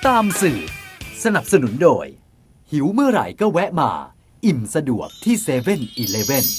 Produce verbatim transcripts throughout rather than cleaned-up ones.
ตามสื่อสนับสนุนโดยหิวเมื่อไหร่ก็แวะมาอิ่มสะดวกที่เซเว่นอีเลฟเว่น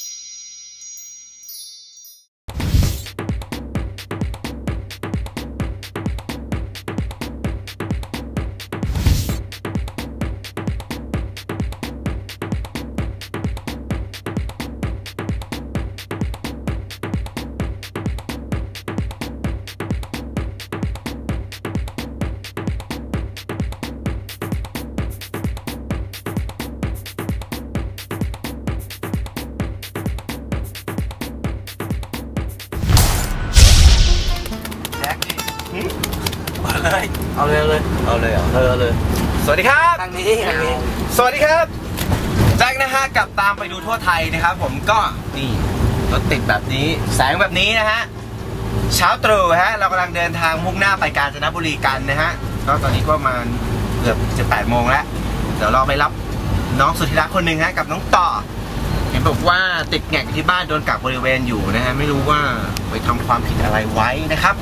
เอาเลยเอาเลยเอาเลยเอาเลยเอาเลยสวัสดีครับทางนี้ทางนี้สวัสดีครับแจ็คนะฮะกับตามไปดูทั่วไทยนะครับผมก็นี่รถติดแบบนี้แสงแบบนี้นะฮะเช้าตรู่ฮะเรากำลังเดินทางมุ่งหน้าไปกาญจนบุรีกันนะฮะก็ตอนนี้ก็ประมาณเกือบจะแปดโมงแล้วเดี๋ยวเราไปรับน้องสุธิรักคนหนึ่งฮะกับน้องต่อเห็นบอกว่าติดแงกที่บ้านโดนกักบริเวณอยู่นะฮะไม่รู้ว่าไปทำความผิดอะไรไว้นะครับ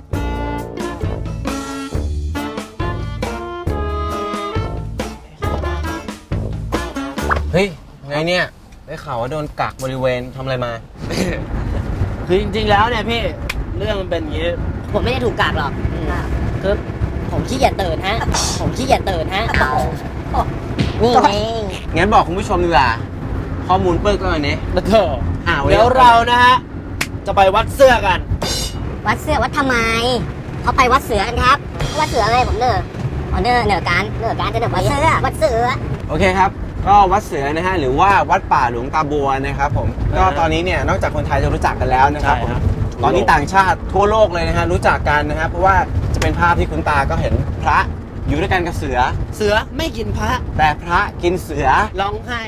เฮ้ยไงเนี่ยได้ข่าวว่าโดนกักบริเวณทำอะไรมาคือจริงๆแล้วเนี่ยพี่เรื่องมันเป็นอย่างนี้ผมไม่ได้ถูกกักหรอกคือผมขี้เกียจตื่นฮะผมขี้เกียจตื่นฮะนี่เองงั้นบอกคุณผู้ชมดีกว่าข้อมูลเปิ้ลก็อันนี้แล้วเถอะเดี๋ยวเรานะฮะจะไปวัดเสื้อกันวัดเสื้อวัดทำไมเขาไปวัดเสือกันครับวัดเสืออะไรผมเนออ๋อเนอเนอการเนอการจะเนอวัดเสือวัดเสือโอเคครับก็วัดเสือนะฮะหรือว่าวัดป่าหลวงตาบัวนะครับผมก็ตอนนี้เนี่ยนอกจากคนไทยจะรู้จักกันแล้วนะครับผมตอนนี้ต่างชาติทั่วโลกเลยนะฮะรู้จักกันนะฮะเพราะว่าจะเป็นภาพที่คุณตาก็เห็นพระอยู่ด้วยกันกับเสือเสือไม่กินพระแต่พระกินเสือร้องไห้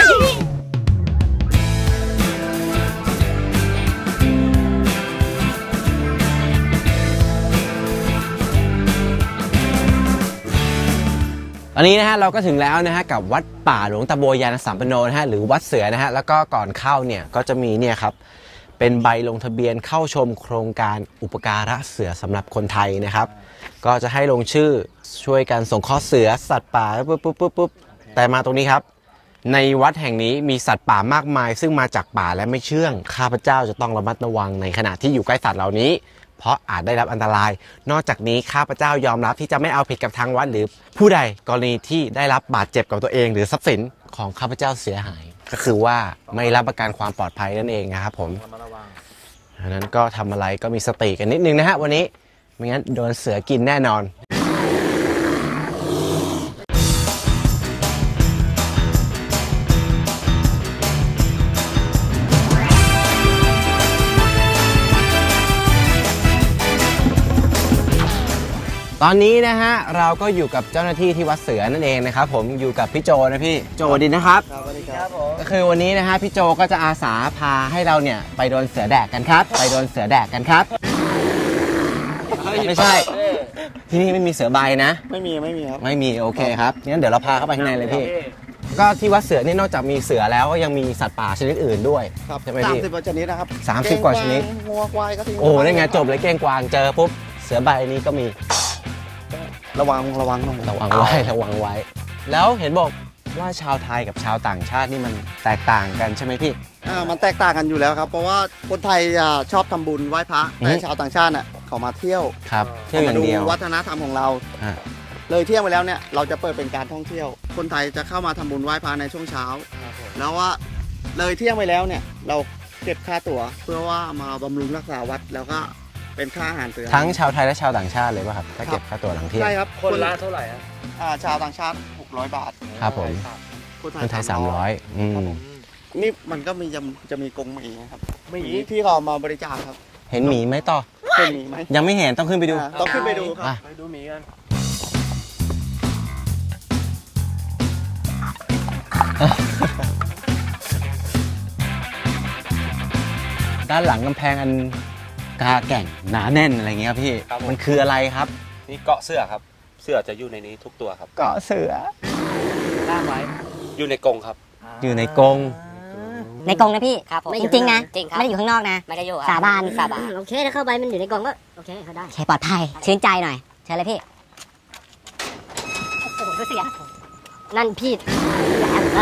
ตอนนี้นะฮะเราก็ถึงแล้วนะฮะกับวัดป่าหลวงตาบัวยานสัมปันโนนะฮะหรือวัดเสือนะฮะแล้วก็ก่อนเข้าเนี่ยก็จะมีเนี่ยครับเป็นใบลงทะเบียนเข้าชมโครงการอุปการะเสือสำหรับคนไทยนะครับก็จะให้ลงชื่อช่วยกันส่งข้อเสือสัตว์ป่าปุ๊บปุ๊บปุ๊บปุ๊บแต่มาตรงนี้ครับในวัดแห่งนี้มีสัตว์ป่ามากมายซึ่งมาจากป่าและไม่เชื่องข้าพเจ้าจะต้องระมัดระวังในขณะที่อยู่ใกล้สัตว์เหล่านี้เพราะอาจได้รับอันตรายนอกจากนี้ข้าพเจ้ายอมรับที่จะไม่เอาผิดกับทางวัดหรือผู้ใดกรณีที่ได้รับบาดเจ็บกับตัวเองหรือทรัพย์สินของข้าพเจ้าเสียหายก็คือว่าไม่รับประกันความปลอดภัยนั่นเองนะครับผมดังนั้นก็ทำอะไรก็มีสติกันนิดนึงนะฮะวันนี้ไม่งั้นโดนเสือกินแน่นอนตอนนี้นะฮะเราก็อยู่กับเจ้าหน้าที่ที่วัดเสือนั่นเองนะครับผมอยู่กับพี่โจนะพี่โจดีนะครับสวัสดีครับผมก็คือวันนี้นะฮะพี่โจก็จะอาสาพาให้เราเนี่ยไปโดนเสือแดกกันครับไปโดนเสือแดกกันครับไม่ใช่ที่นี่ไม่มีเสือใบนะไม่มีไม่มีครับไม่มีโอเคครับงั้นเดี๋ยวเราพาเข้าไปข้างในเลยพี่ก็ที่วัดเสือนี่นอกจากมีเสือแล้วก็ยังมีสัตว์ป่าชนิดอื่นด้วยใช่ไหมพี่สามสิบกว่าชนิดนะครับสามสิบกว่าชนิดงัวควายก็ทิ้งโอ้ได้ไงจบเลยเก้งกวางเจอปุ๊บเสือใบนี้ก็มีระวังระวังระวังไว้ระวังไว้แล้วเห็นบอกว่าชาวไทยกับชาวต่างชาตินี่มันแตกต่างกันใช่ไหมพี่อ่ามันแตกต่างกันอยู่แล้วครับเพราะว่าคนไทยชอบทำบุญไหว้พระแต่ชาวต่างชาติเนี่ยเขามาเที่ยวครับเที่ยวอย่างเดียววัฒนธรรมของเราเลยเที่ยวไปแล้วเนี่ยเราจะเปิดเป็นการท่องเที่ยวคนไทยจะเข้ามาทำบุญไหว้พระในช่วงเช้าแล้วว่าเลยเที่ยงไปแล้วเนี่ยเราเก็บค่าตั๋วเพื่อว่ามาบำรุงรักษาวัดแล้วก็เป็นค่าอาหารเสือทั้งชาวไทยและชาวต่างชาติเลยป่ะครับถ้าเก็บค่าตั๋วหลังเที่ยงใช่ครับคนละเท่าไหร่อ่าชาวต่างชาติหกร้อยบาทครับผมคนไทยสามร้อยอืมนี่มันก็มีจะจะมีกรงหมีครับหมีที่เขามาบริจาคครับเห็นหมีไหมต่อเห็นหมีไหมยังไม่เห็นต้องขึ้นไปดูต้องขึ้นไปดูครับไปดูหมีกันด้านหลังกำแพงอันกาแก่งหนาแน่นอะไรเงี้ยพี่มันคืออะไรครับนี่เกาะเสือครับเสือจะอยู่ในนี้ทุกตัวครับเกาะเสือล่ามไว้อยู่ในกรงครับอยู่ในกรงในกรงนะพี่ไม่จริงนะไม่ได้อยู่ข้างนอกนะไม่ได้อยู่สาบานสาบานโอเคถ้าเข้าไปมันอยู่ในกรงก็โอเคเขาได้ใช้ปลอดภัยชื่นใจหน่อยใช่เลยพี่เสือนั่นพี่แอบ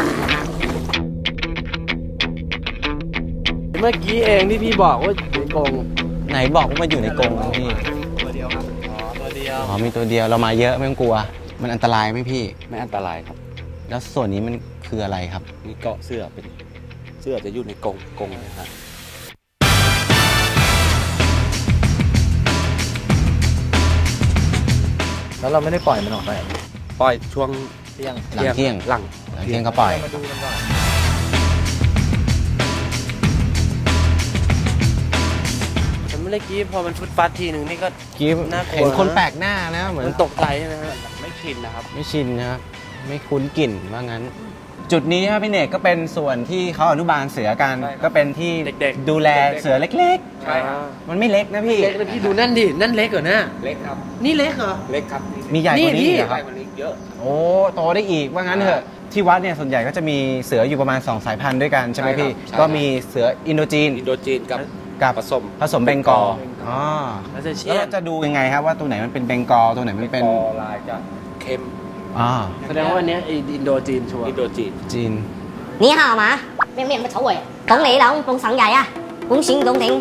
เมื่อกี้เองที่พี่บอกว่าอยู่ในกรงไหนบอกว่ามันอยู่ในกรงพี่ตัวเดียวครับอ๋อตัวเดียวอ๋อมีตัวเดียวเรามาเยอะไม่ต้องกลัวมันอันตรายไหมพี่ไม่อันตรายครับแล้วส่วนนี้มันคืออะไรครับนี่เกาะเสื้อเป็นเสื้อจะอยู่ในกรงกรงนะครับแล้วเราไม่ได้ปล่อยมันออกไปปล่อยช่วงเที่ยงหลังเที่ยงหลังหลังเที่ยงก็ปล่อยมาดูกันก่อนแต่เมื่อกี้พอมันฟุตฟัดทีหนึ่งนี่ก็กี้น่ากลัวเห็นคนแปลกหน้านะเหมือนมันตกใจนะฮะไม่ชินนะครับไม่ชินนะครับไม่คุ้นกลิ่นว่างั้น จุดนี้ครับพี่เนกก็เป็นส่วนที่เขาอนุบาลเสือกันใช่ครับก็เป็นที่เด็กๆดูแลเสือเล็กใช่ครับๆ มันไม่เล็กนะพี่เล็กเลยพี่ดูนั่นดินั่นเล็กเหรอนะเล็กครับนี่เล็กเหรอเล็กครับมีใหญ่กว่านี่นี้พี่เหรอคใหญ่รับกว่านี้เยอะโอ้โตได้อีกว่างั้นเถอะที่วัดเนี่ยส่วนใหญ่ก็จะมีเสืออยู่ประมาณสองสายพันธุ์ด้วยกันใช่ไหมใช่ครับพี่ใช่ก็มีเสืออินโดจีนอินโดจีนกับกับผสมผสมเบงกอลอ๋อแล้วจะเชี่แล้วยเราจะดูยังไงครับว่าตัวไหนมันเป็นเบงกอลตัวไหนมันเป็นคอลายจะเข้มอ่าแสดงว่าอันเนี้ยไอ้อินโดจีนชัวร์อินโดจีนจีน你好嘛，面面不丑味，懂你啦，懂神ใหญ่อะ懂行懂停。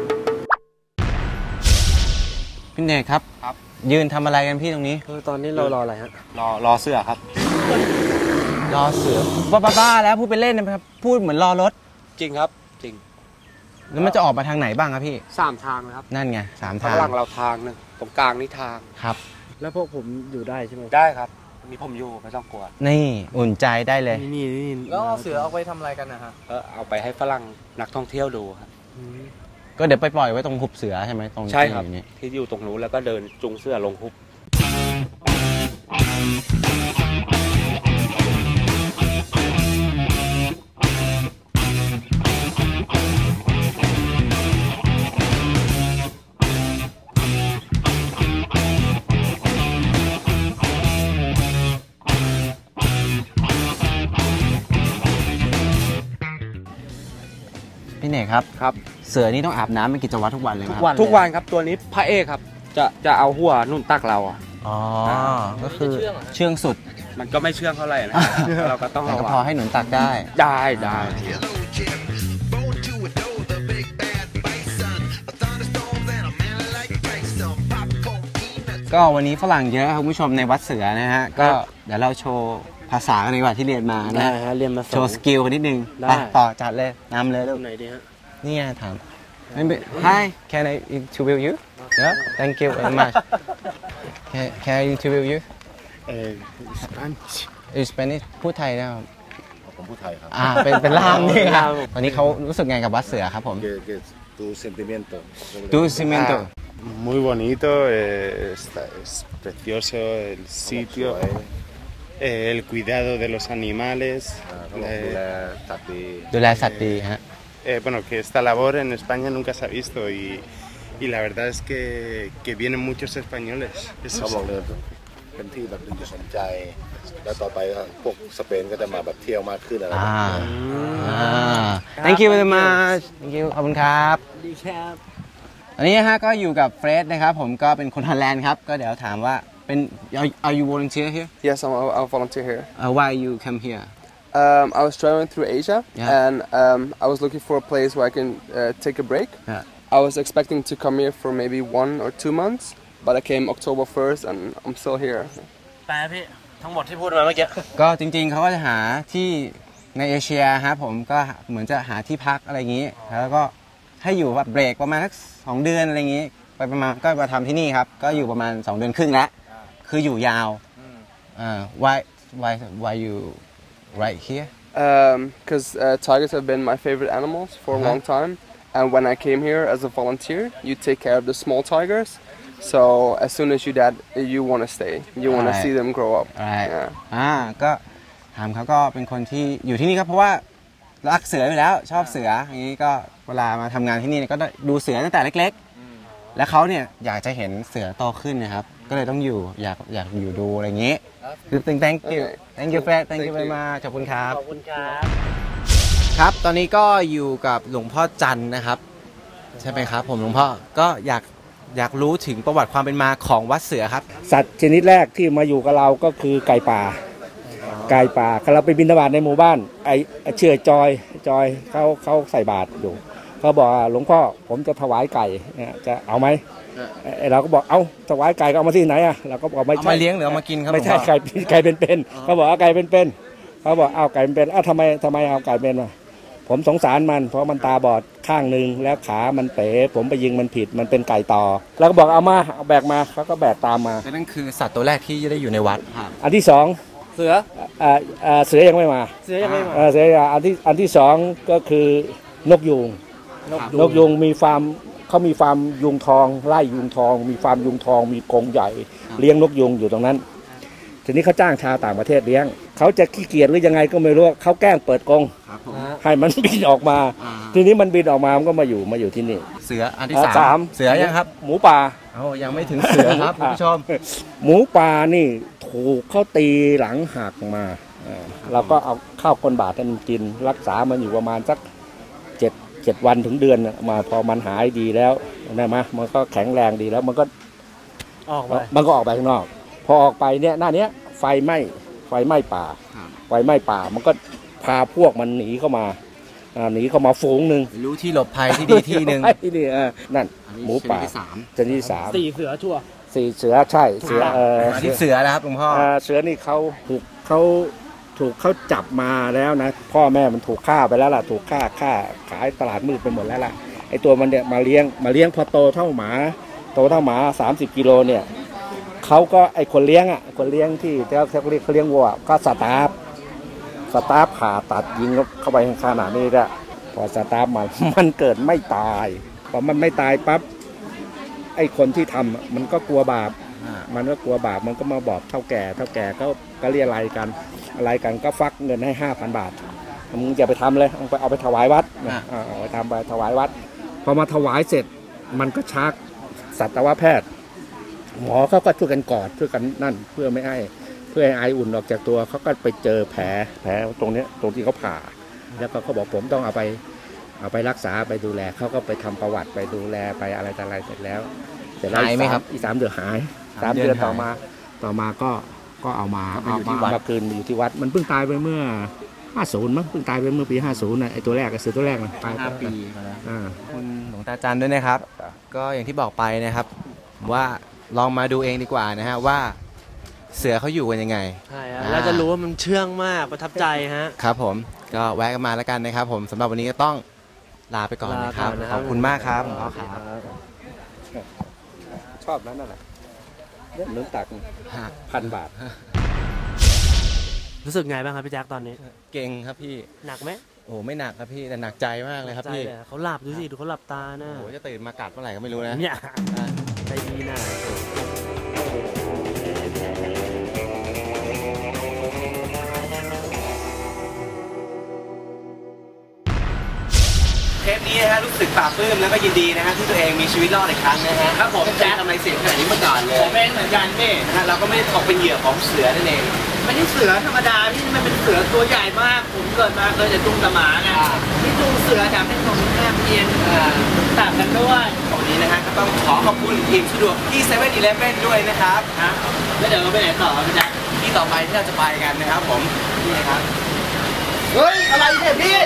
พี่เนกครับครับยืนทำอะไรกันพี่ตรงนี้เออตอนนี้เรารออะไรฮะรอรอเสื้อครับรอเสือบ้าบ้าๆแล้วพูดไปเล่นนะครับพูดเหมือนรอรถจริงครับจริงแล้วมันจะออกมาทางไหนบ้างครับพี่สามทางนะครับนั่นไงสามข้าทาง งหลังเราทางหนึ่งตรงกลางนี่ทางครับแล้วพวกผมอยู่ได้ใช่ไหมได้ครับ มีผมอยู่ไม่ต้องกลัวนี่อุ่นใจได้เลยนี่นี่นี่แล้วเอาเสือเอาไปทำอะไรกันนะฮะก็เอาไปให้ฝรั่งนักท่องเที่ยวดูครับก็เดี๋ยวไปปล่อยไว้ตรงหุบเสือใช่ไหมตรงใช่ครับที่อยู่นี่ที่อยู่ตรงนู้นแล้วก็เดินจุงเสื้อลงคุบพี่เนกครับครับเสือนี่ต้องอาบน้ำเป็นกิจวัตรทุกวันเลยไหมครับทุกวันครับตัวนี้พระเอกครับ จะจะเอาหัวนุ่นตักเราอ่ะอ๋อก็คือเชื่องสุดมันก็ไม่เชื่องเท่าไหร่นะ เราก็ต้องแต่ระก็วัพอง ให้หนุนตักได้ได้ได้ก็วันนี้ฝรั่งเยอะครับคุณผู้ชมในวัดเสือนะฮะก็เดี๋ยวเราโชว์ภาษากันดีกว่าที่เรียนมาได้นะฮะเรียนมาสโชองว์สกิลกันนิดนึงได้ไปต่อจัดเลยนำเลยลูกไหนดีฮะนี่ไงถามไม่เป็น Hi can I interview you yeah thank you very much can can I interview you เออสเปนิช you Spanish พูดไทยนะครับผมพูดไทยครับอ่าเป็นเป็นล่ามนี่ครับตอนนี้เขารู้สึกไงกับวัดเสือครับผม que que tu sentimiento sobre- Tu sentimiento Muy bonito, eh, está- es precioso el sitio, eh, el cuidado de los animales. eh, ดูแลสัตว์ดีฮะ eh, bueno, que esta labor en España nunca se ha visto y, y la verdad es que, que vienen muchos españoles. Eso เขา sí. บอกเลยเป็นที่แบบดึงจุดสนใจ แล้วต่อไปก็พวกสเปนก็จะมาแบบเที่ยวมากขึ้นอะไรแบบอ่านี้อ่า thank you very much thank you ขอบคุณครับดีครับอันนี้นะฮะก็อยู่กับเฟรดนะครับผมก็เป็นคนฮอลแลนด์ครับ ก็เดี๋ยวถามว่าเป็น are are you volunteer here Yes, I'm, I'll volunteer here. uh, why you come here Um, I was traveling through Asia, Yeah. and um, I was looking for a place where I can uh, take a break. Yeah. I was expecting to come here for maybe one or two months, but I came October first, and I'm still here. แปลพี่ทั้งหมดที่พูดมาเมื่อกี้ก็จริงๆเขาก็จะหาที่ในเอเชียฮะผมก็เหมือนจะหาที่พักอะไรอย่างนี้ แล้วก็ให้อยู่แบบเบรกประมาณสักสองเดือนอะไรอย่างนี้ ไปประมาณก็มาทำที่นี่ครับ ก็อยู่ประมาณสองเดือนครึ่งแล้วคืออยู่ยาวอ่า why why why you right here Because um, uh, tigers have been my favorite animals for a Uh-huh. long time, and when I came here as a volunteer, you take care of the small tigers. So as soon as you dad, you want to stay. You want Right. to see them grow up. right Yeah. อ่าก็ถามเขาก็เป็นคนที่อยู่ที่นี่ครับเพราะว่ารักเสืออยู่แล้วชอบเสืออย่างนี้ก็เวลามาทำงานที่นี่ก็ได้ดูเสือตั้งแต่เล็กๆ แล้วเขาเนี่ยอยากจะเห็นเสือโตขึ้นนะครับ ก็เลยต้องอยู่อยากอยากอยู่ดูอะไรอย่างนี้คือ thank you thank you Fred thank you very much ขอบคุณครับขอบคุณครับครับตอนนี้ก็อยู่กับหลวงพ่อจันทร์นะครับ ใช่ไหมครับ ผมหลวงพ่อก็อยากอยากรู้ถึงประวัติความเป็นมาของวัดเสือครับสัตว์ชนิดแรกที่มาอยู่กับเราก็คือไก่ป่าไก่ป่าเราไปบิณฑบาตในหมู่บ้านไอ้เชื่อจอยจอยเขาเขาใส่บาตรอยู่เขาบอกหลวงพ่อผมจะถวายไก่จะเอาไหมเราก็บอกเอาถวายไก่ก็เอามาที่ไหนอ่ะเราก็บอกไม่ใช่มาเลี้ยงหรือเอามากินครับไม่ใช่ไก่ไก่เป็นๆเขาบอกเอาไก่เป็นๆเขาบอกเอาไก่เป็นๆอ้าวทำไมทำไมเอาไก่เป็นมาผมสงสารมันเพราะมันตาบอดข้างหนึ่งแล้วขามันเป๋ผมไปยิงมันผิดมันเป็นไก่ต่อแล้วก็บอกเอามาเอาแบกมาเขาก็แบกตามมานั่นคือสัตว์ตัวแรกที่ได้อยู่ในวัดอันที่สองเสืออ่าอ่าเสือยังไม่มาเสือยังไม่มาเสืออันที่อันที่สองก็คือนกยูงนกยูงมีฟาร์มเขามีฟาร์มยุงทองไล่ยุงทองมีฟาร์มยุงทองมีกรงใหญ่เลี้ยงนกยูงอยู่ตรงนั้นทีนี้เขาจ้างชาวต่างประเทศเลี้ยงเขาจะขี้เกียจหรือยังไงก็ไม่รู้เขาแกล้งเปิดกรงให้มันบินออกมาทีนี้มันบินออกมามันก็มาอยู่มาอยู่ที่นี่เสืออันที่สามเสือยังครับหมูป่าเอ้ายังไม่ถึงเสือครับคุณผู้ชมหมูป่านี่ถูกเขาตีหลังหักมาเราก็เอาข้าวก้นบาทให้มันกินรักษามันอยู่ประมาณสักเจ็ดเจ็ดวันถึงเดือนมาพอมันหายดีแล้วนะมะมันก็แข็งแรงดีแล้วมันก็ออกไปมันก็ออกไปข้างนอกพอออกไปเนี่ยหน้านี้ไฟไหม้ไฟไหม้ป่าไฟไหม้ป่ามันก็พาพวกมันหนีเข้ามาหนีเข้ามาฝูงหนึ่งรู้ที่หลบภัยที่ดีที่หนึ่งที่นี่นั่นหมูป่าชนิดที่สามสี่เสือชั่วสี่เสือใช่เสือเออที่เสือนะครับหลวงพ่อเสือนี่เขาถูกเขาถูกเขาจับมาแล้วนะพ่อแม่มันถูกฆ่าไปแล้วล่ะถูกฆ่าฆ่าขายตลาดมืดไปหมดแล้วล่ะไอตัวมันเนี่ยมาเลี้ยงมาเลี้ยงพอโตเท่าหมาโตเท่าหมาสามสิบกิโลเนี่ยเขาก็ไอคนเลี้ยงอ่ะคนเลี้ยงที่เขาเรียกเขาเลี้ยงวัวก็สตาร์ฟสตาร์ฟผ่าตัดยิงเข้าไปขนาดนี้แหละพอสตาร์ฟมันมันเกิดไม่ตายพอมันไม่ตายปั๊บไอคนที่ทำมันก็กลัวบาปมันก็กลัวบาปมันก็มาบอกเท่าแก่เท่าแก่ก็ก็เรียกอะไรกันอะไรกันก็ฟักเงินให้ห้าพันบาทมึงอย่าไปทำเลยเอาไปเอาไปถวายวัดเอาไปทำไปถวายวัดพอมาถวายเสร็จมันก็ชักสัตวแพทย์หมอเขาก็ช่วยกันกอดช่วยกันนั่นเพื่อไม่ให้เพื่อให้ไออุ่นออกจากตัวเขาก็ไปเจอแผลแผลตรงนี้ตรงที่เขาผ่าแล้วก็เขาบอกผมต้องเอาไปเอาไปรักษาไปดูแลเขาก็ไปทำประวัติไปดูแลไปอะไรต่ออะไรเสร็จแล้วเสร็จแล้วหายไหมครับอีกสามเดือนหายสามเดือนต่อมาต่อมาก็ก็เอามาเอามามาคืนอยู่ที่วัดมันเพิ่งตายไปเมื่อห้าสิบมั้งเพิ่งตายไปเมื่อปีห้าสิบนะไอตัวแรกไอเสือตัวแรกนะตายห้าปีมาแล้วคุณหลวงตาจันด้วยนะครับก็อย่างที่บอกไปนะครับว่าลองมาดูเองดีกว่านะฮะว่าเสือเขาอยู่กันยังไงใช่เราจะรู้ว่ามันเชื่องมากประทับใจฮะครับผมก็แวะกันมาแล้วกันนะครับผมสำหรับวันนี้ก็ต้องลาไปก่อนนะครับขอบคุณมากครับหลวงพ่อครับชอบนั้นน่ะแหละเรื่องเนื้อตักพันบาทรู้สึกไงบ้างครับพี่แจ็คตอนนี้เก่งครับพี่หนักไหมโอ้ไม่หนักครับพี่แต่หนักใจมากเลยครับพี่เขาหลับดูสิดูเขาหลับตานะโอ้จะตื่นมากัดเมื่อไหร่ก็ไม่รู้นะเนี่ยใจดีนะเทปนี้นะฮะรู้สึกปลาปลื้มแล้วก็ยินดีนะฮะที่ตัวเองมีชีวิตรอดอีกครั้งนะฮะครับผมแจ๊คทำไมเสียงขนาดนี้มาก่อนเลยผมเองเหมือนกันนี่นะฮะเราก็ไม่ได้ตกเป็นเหยื่อของเสือนั่นเองไม่ใช่เสือธรรมดาที่มันเป็นเสือตัวใหญ่มากผมเกิดมาเคยจะจุงตะหมาไงที่จุงเสือแถมเป็นของแม่เพียนต่างกันด้วยวันนี้นะฮะก็ต้องขอขอบคุณทีมสะดวกที่เซเว่นอีเลฟเว่นด้วยนะครับฮะแล้วเดี๋ยวเราไปไหนต่อพี่แจ๊คที่ต่อไปที่เราจะไปกันนะครับผมนี่นะครับเฮ้ยอะไรเนี่ยพี่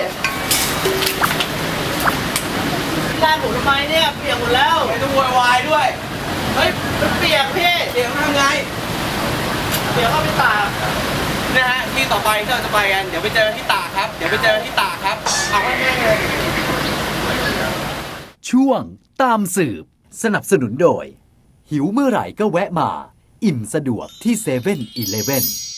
พี่ด้านหนูทำไมเนี่ยเปียกหมดแล้วไม่ต้องโวยวายด้วยเฮ้ยมันเปียกพี่เปียกทำไงเปียกเข้าไปตากนะฮะที่ต่อไปที่เราจะไปกันเดี๋ยวไปเจอที่ตากครับเดี๋ยวไปเจอที่ตากครับเอาง่ายๆเลยช่วงตามสืบสนับสนุนโดยหิวเมื่อไหร่ก็แวะมาอิ่มสะดวกที่เซเว่นอีเลฟเว่น